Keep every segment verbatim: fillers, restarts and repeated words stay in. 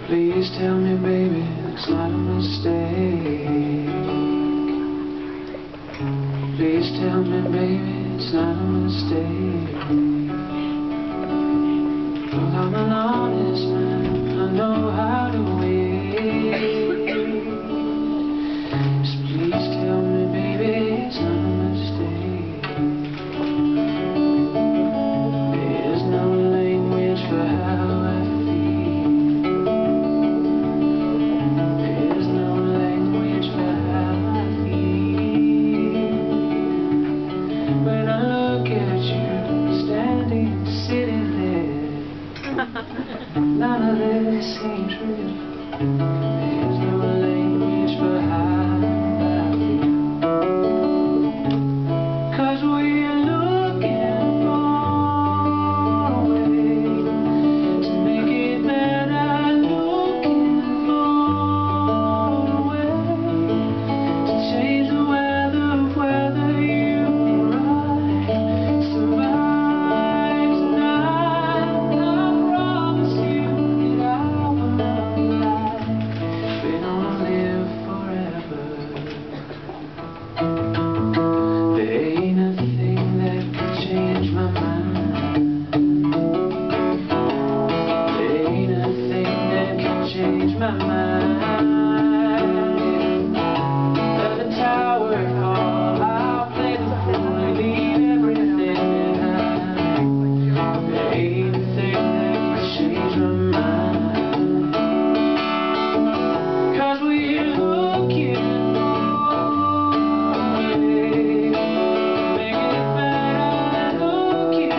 Please tell me, baby, it's not a mistake. Please tell me, baby, it's not a mistake. Well, I'm an honest man, I know how to wait. Just please tell me, baby, it's not a mistake. There's no language for how I feel. There's no language for how I feel. When I look at you, standing, sitting there, none of this seems real. There's no language for how I feel. 'Cause we're looking for a way to make it better, looking for a way to change the weather, whether you or I survive tonight. I promise you that I will love you like we don't live forever. There ain't a thing that can change my mind. There ain't a thing that can change my mind. At the tower hall, I'll play the fool and leave everything behind. There ain't a thing that can change my mind. 'Cause we're looking for a way to make it better, looking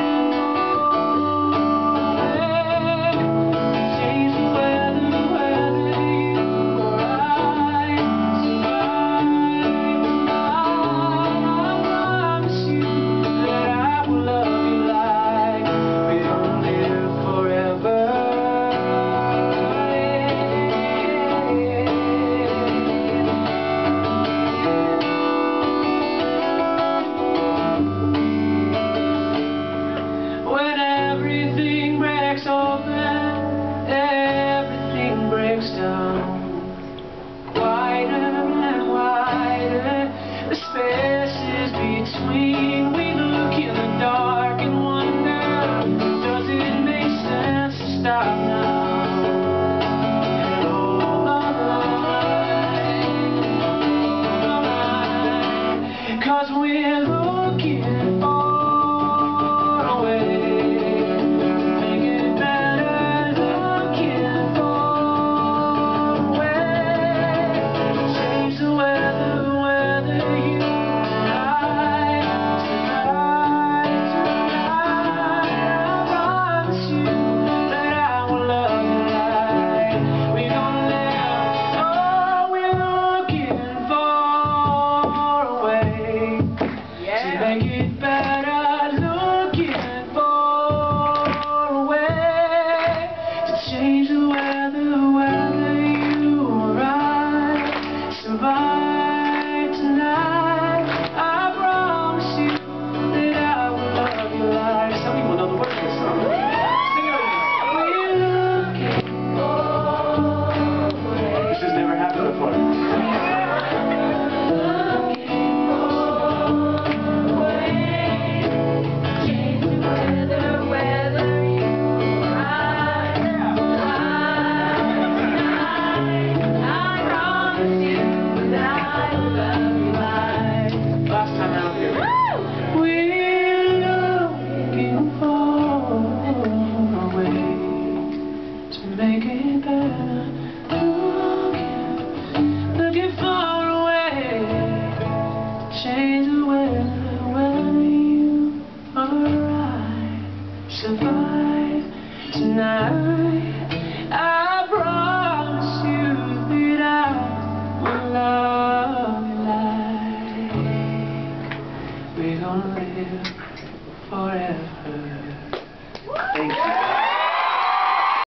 for a way to change the weather, whether you or I survive tonight. I promise you that I will love you like we don't live forever. When everything breaks open, everything breaks down. Wider and wider the spaces between. We look in the dark and wonder, does it make sense to stop now? And all the night, all the night, 'cause we're